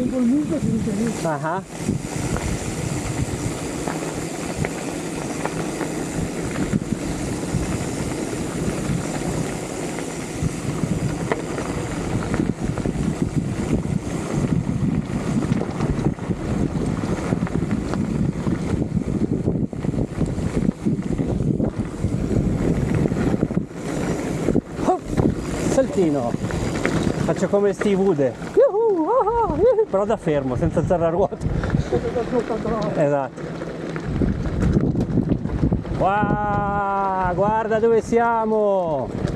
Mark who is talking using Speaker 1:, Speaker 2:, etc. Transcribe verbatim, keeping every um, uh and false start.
Speaker 1: tengo il muso finché lì.
Speaker 2: Ah. Oh, saltino, faccio come Steve Wood, però da fermo, senza alzare la ruota. Esatto. Wow, guarda dove siamo!